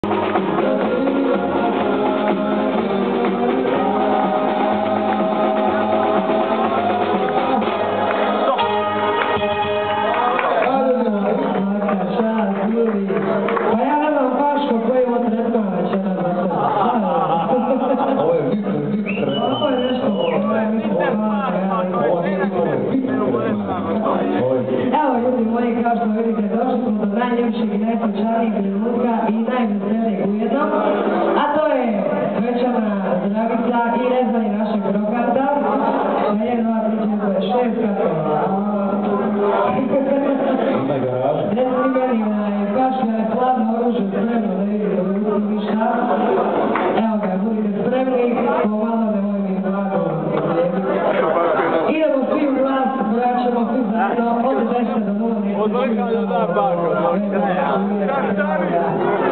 Evo ljudi moji, kao što vidite, došli smo do najljepšeg i najsvečanijeg trenutka i najveselijeg ujedno, a to je svečana zdravica i rezanje našeg krokanta. 1, 2, 3, 4, 6 katova. Reci meni, pašljane hladno oružje spremno da vidite u ruku ništa. Evo ga, budite spremni, pomalo nemoj mi blago. Idemo svi u glas, vraćamo svi zajedno od 10 do 0. Od vrha do dan bako.